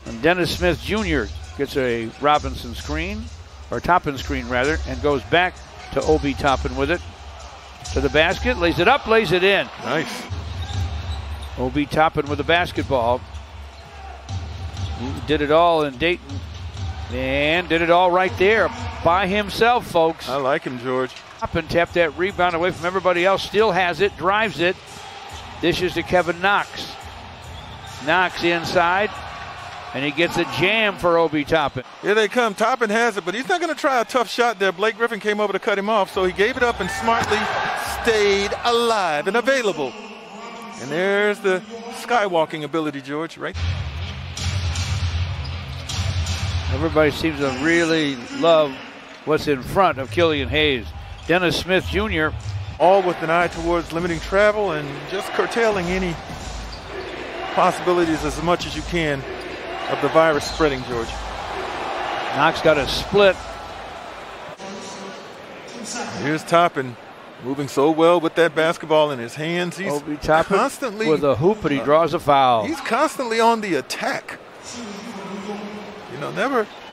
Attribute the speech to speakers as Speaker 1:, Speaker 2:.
Speaker 1: And Dennis Smith Jr. gets a Robinson screen, or Toppin screen rather, and goes back to Obi Toppin with it. To the basket, lays it up, lays it in.
Speaker 2: Nice.
Speaker 1: Obi Toppin with the basketball. He did it all in Dayton. And did it all right there by himself, folks.
Speaker 2: I like him, George.
Speaker 1: Toppin tapped that rebound away from everybody else. Still has it, drives it. Dishes to Kevin Knox. Knox inside. And he gets a jam for Obi Toppin.
Speaker 2: Here they come. Toppin has it, but he's not going to try a tough shot there. Blake Griffin came over to cut him off, so he gave it up and smartly stayed alive and available. And there's the skywalking ability, George, right?
Speaker 1: Everybody seems to really love what's in front of Killian Hayes. Dennis Smith Jr.
Speaker 2: All with an eye towards limiting travel and just curtailing any possibilities as much as you can of the virus spreading, George.
Speaker 1: Knox got a split.
Speaker 2: Here's Toppin moving so well with that basketball in his hands. He's
Speaker 1: Obi Toppin
Speaker 2: constantly
Speaker 1: with a hoop, but he draws a foul.
Speaker 2: He's constantly on the attack. You know, never